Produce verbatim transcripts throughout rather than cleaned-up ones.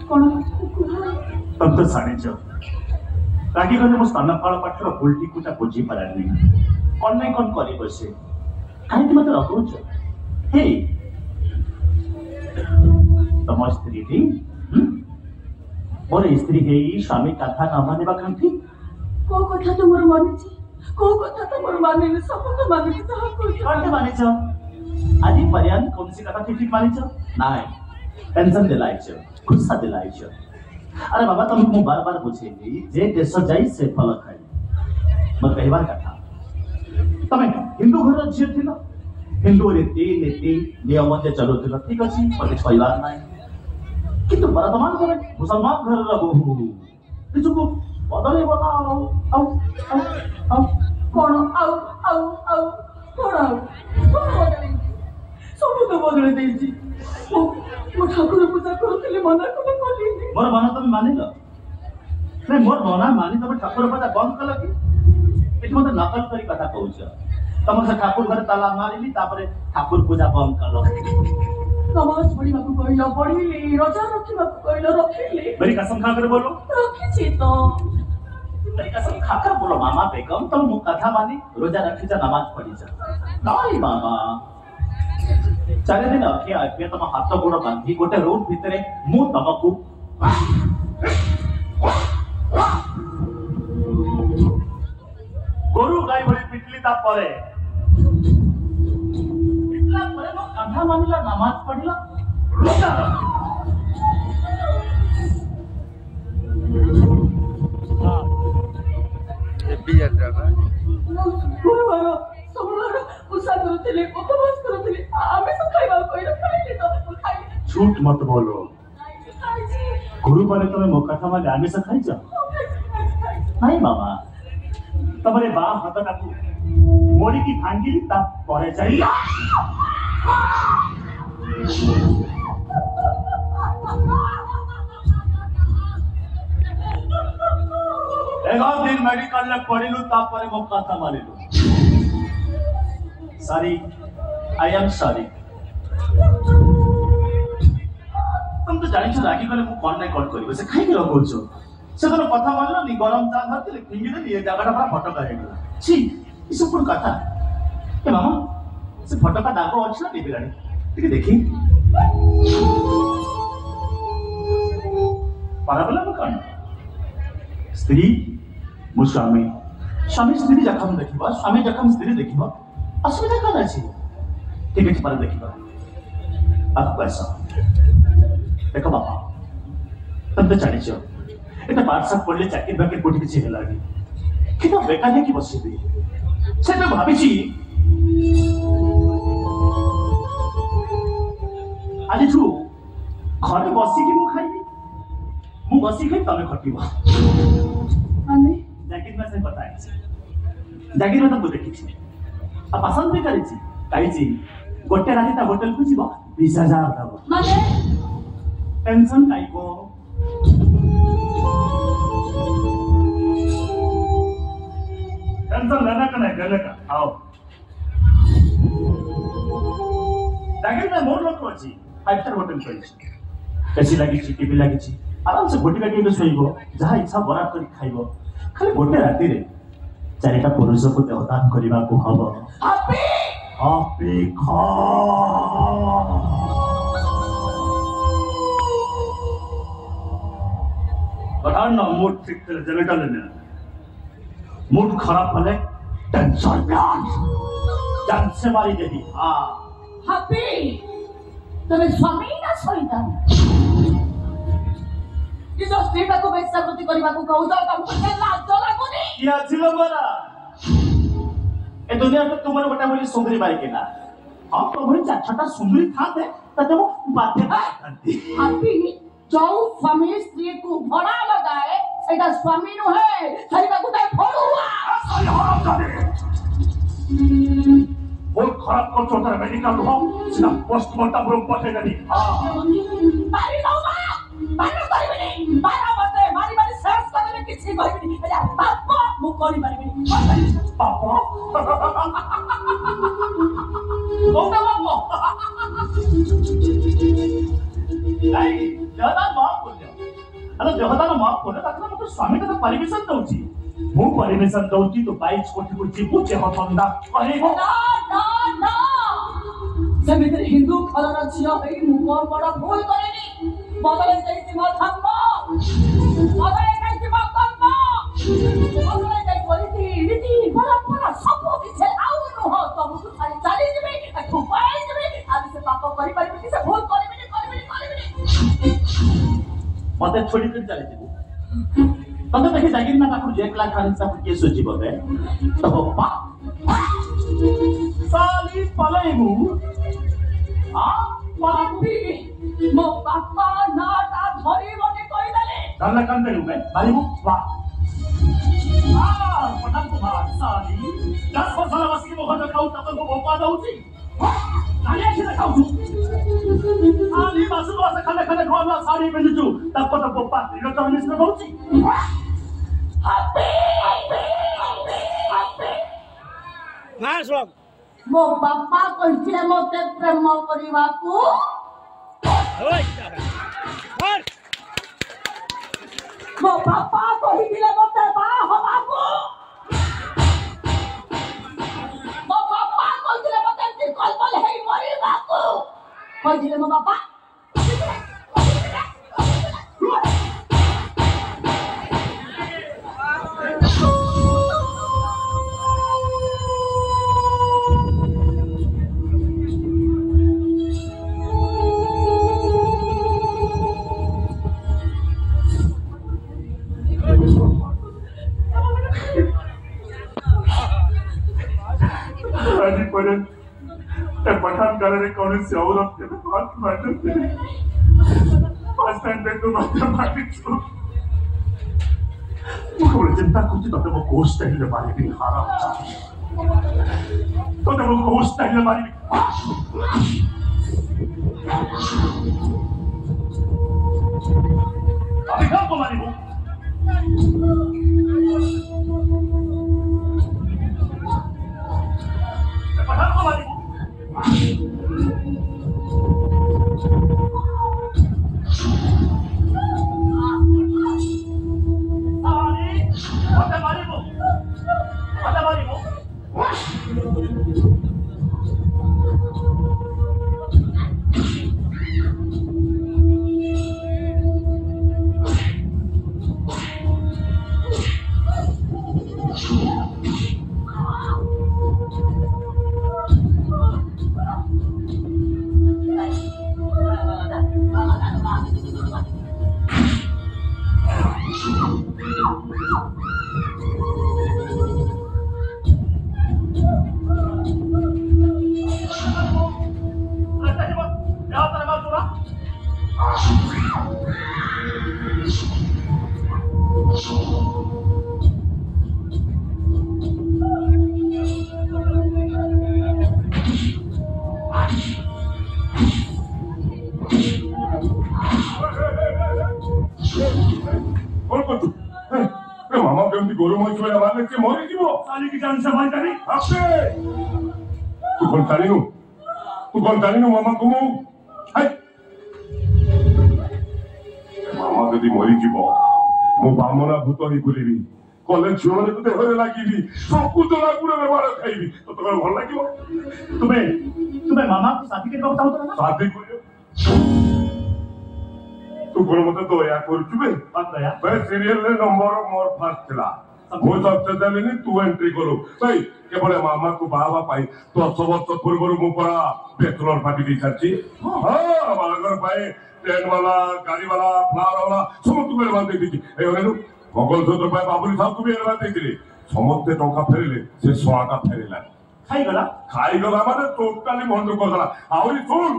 कौन तब तो साड़ी चो रागी गले मो स्तन फल पाठर भूलटी कुटा बुझी पारानी कौन नहीं कौन करी बसे कहीं मत रखुच हे तम स्त्री थी मोर स्त्री हे स्वामी कथा न मानिबा कांठी को कथा तो मोर मानिछि को कथा तो मोर मानिले सब तो मानिछि सब को कौन मानिछ आदि पर्यान कौन सी कथा ठीक मानिछ नाय टेंशन दिलाइछ गुस्सा दिलाइछ अरे बाबा तुम मु बार बार पूछेली जे देश जाई से फल खाई मत कहबार कथा तमे हिंदू घर झियो थिलो हिंदू रीति नीति नियम जे चलुथिलो ठीक अछि मते कहबार नाही किंतु वर्तमान घर मुसलमान घर रा बहु तिजुको बदले बना आउ आउ आउ कौन आउ आउ आउ कौन आउ कौन बदले सब तो बदले देछि मो मो ठाकुर पूजा करथिले मना कोन कोली मोर मना तुम मानिलो नहीं मोर मना मानी तुम ठाकुर पूजा बंद कल कि एठी मते नकल करी कथा कहउछ तुम से ठाकुर घर ताला मारिली तापरे ठाकुर पूजा बंद कलो नमाज पढ़िबा को कहलो पढ़िली रोजा रखिबा को कहलो रखिली मेरी कसम खा कर बोलो रखिछि तो मेरी कसम खा कर बोलो मामा बेगम तुम मु कथा मानी रोजा रखी जा नमाज पढ़ी जा नहीं मामा चार दिन अखे आके तुम हाथ गोड़ बांधी गोटे रूम भितरे मु तुमको गोरु गाय भली पिटली ता परे पिटला परे मो कथा मानिला नमाज पढ़िला रोजा हां ये भी यात्रा का गुरुवार सबलर उसा करथिले उपवास करथिले आमे सब खाइबा कोइला खाइले तो खाइले झूठ मत बोलो गुरु बारे तुम्हें मो कथा माने आमिष खाई जा नहीं मामा तमरे बा हाथ टाकू मोड़ी की भांगी ता परे जाई एगो दिन मेडिकल ले पड़िलु ता परे मो कथा मानिलु सॉरी आई एम सॉरी तुम तो जानिछ रागी गले मु कोन नै कोन करिवो से खाइ के लगौछो से तो कथा मानलो नि गरम चा धरतिले फिंगी दे ये जगह पूरा फटका हे गेला छी ई सब कोन कथा ए मामा से फटका दागो अछि ना बिगड़ानी ठीक देखी पाराबला में कौन स्त्री मु स्वामी स्वामी स्त्री जखम देखिबा स्वामी जखम स्त्री देखिबा असुविधा कौन अछि ठीक अछि पर देखिबा अब पैसा देखो बाबा तुम तो जानिछ एटा पाठशाला पढ़ले चाकरी बाकरी कोठी किछि हेलानी किना बेकार है कि बसिबी से तो भाबिछि आज छु घरे बसी कि मु खाइबी मु बसी खाइ तमे खटिबा माने जाकिर में से बताइ जाकिर में तो मु देखिछि आ पसंद भी करिछि काइछि गोटे राती ता होटल को जीवा बीस हजार दबो माने टेंशन काई को टेंशन लेना का नहीं लेना का आओ जाकिर में मोर लोक अछि फाइव स्टार होटल करिछि एसी लागि छि टीवी लागि छि आराम से गोटी काटी के सोइबो जहा इच्छा बरात करी खाइबो खाली गोटे राती रे चारिटा पुरुष को देवदान करबा को हबो हैप्पी हैप्पी खा बता ना मूड ठीक से जनटा लेने मूड खराब भले टेंशन में आ जान से मारी देवी हां हैप्पी तमे स्वामी ना सहिता ये जो स्त्रीटा को बेसावृत्ति करबा को कहू तो तुमको के लाज लागुनी किया छिलो मोरा ए दुनिया में तुमर गोटा बोली सुंदरी बाई के ना हम तो भरी छटा सुंदरी खाते तते वो बातें करती हैप्पी जो स्वामी स्त्री को भड़ा लगाए सेटा स्वामी नु है सहिता को ताई फोड़ुआ असली हराम जाने वो खराब को छोटा मेडिकल हो सिना पोस्टमार्टम रूम पठे गनी हां मारी दो बा मारी करबिनी मारा मते मारी मारी सेक्स करले किछि करबिनी अरे पापा मु करि मारिबिनी पापा ओटा बाबू नहीं ज्यादा माफ बोल अरे देवता ना माफ करे ताकि मते स्वामी का परमिशन दउची मु परमिशन दउची तो बाईस कोटी को जीवु जे हतंदा कहबो ना ना ना सेमित्र हिंदू घरर झियो होई मु कोन बड़ भूल करेनी बदले जाईति मो धर्म बदले जाईति मो कर्म बदले जाई बोलिति रीति परंपरा सब किछ आउ न हो तुमको खाली चली जबे अठु पाई जबे आज से पाप करि पारि से भूल करबे करबे करबे मते छोड़ी कर चले जीवु तमे देखि जागिर ना काकू एक लाख खाने सब के सोची बबे तो बा साली पलेबू आ पापी मो पापा नाटा धरी मने कहि दले दाला कान देलु बे बालीबू वा आ पटन कुमार साली दस वर्ष वाला बसी को खा खाऊ तब को भोपा दउची आले से खाऊ आली बासु बास खाने खाने खोला साड़ी पिंजू तब को भोपा इनो तो मिस में दउची happy happy happy Mas logo. मो बापा कहिथिले मते प्रेम करिवाकू Oi, cara. Vai. मो बापा कहिथिले मते बा हबाकू मो बापा कहिथिले मते तिकल बल हेई मरिबाकू कहिथिले मो बापा पर पठान करे कौन से औरत के बात मारते थे पास टाइम पे तो बात मारती थी मुझे चिंता कुछ तो वो कोस्ट है ले मारी भी हारा तो वो कोस्ट है ले मारी अभी कब को मारी वो पठान को मारी Mata marimu, mata marimu. गोरु मई छुआ मारले से मरी जीवो साली की जान से मारी जानी आपसे तू कौन जानी नु तू कौन जानी नु मामा को हाय मामा यदि मरी जीवो मो बामना भूत ही गुलेबी कॉलेज छुआ माने तते होरे लागिबी सब कुछ तो लागुरे में मार खाइबी तो तोर भल लागिबो तुम्हें तुम्हें मामा को शादी के बताओ तो ना शादी करियो तू कोन मते तो या करचुबे बात दया बे सीरियल रे नंबर मोर फर्स्ट थिला वो सबसे देलेनी तू एंट्री करो भाई केवल मामा को बाबा पाई तो सब वर्ष पूर्व मु परा बैचलर पार्टी दी छाची हां बागर पाई ट्रेन वाला गाड़ी वाला फ्लावर वाला सब तू मेरे बात देखी ए हेनु भगल सूत्र पाई बाबुली साहब को भी मेरे बात देखली समस्त टका फेरिले से सोआटा फेरिला खाई गला खाई गला माने टोटली भंड करला आउरी सुन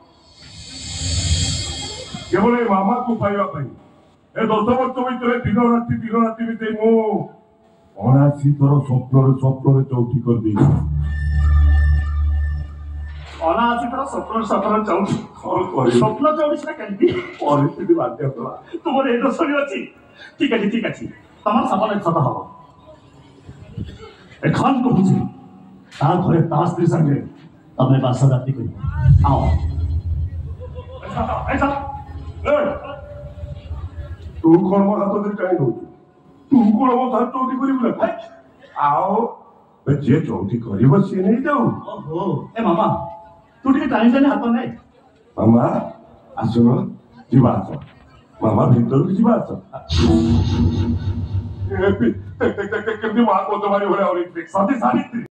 केवल मामा को पाइबा पाई ए दस वर्ष भितर दिन राति दिन राति भितर मु अनासी थर स्वप्न स्वप्न चौथी कर दी अनासी थर स्वप्न स्वप्न चौथी स्वप्न चौथी से केंती परिस्थिति बाध्य कला तुमर ए दशरी अछि ठीक अछि ठीक अछि तमर सफल सदा हो ए खान को बुझी ता घरे तास्त्री संगे तमे बासा जाति करी आओ ऐसा ऐसा ତୁ କଣ ମୋ ହାତ ଧରି ଟାଣି ଦଉଛୁ? ତୁ କଣ ମୋ ହାତ ଚଉଠି କରିବୁ ନା? ହେଇ! ଆଉ ଏ ଯିଏ ଚଉଠି କରିବ ସିଏ ନେଇଯାଉ। ଓହୋ ଏ ମାମା ତୁ ଟିକେ ଟାଣି ଟାଣି ହାତ ନେ। ମାମା ଆସୁନ, ଯିବା ଆସ। ମାମା ଭିତରକୁ ଯିବା ଆସ। କେମିତି ମା କୋତ ମାରି ଭଳିଆ ସାଥି ସାବିତ୍ରୀ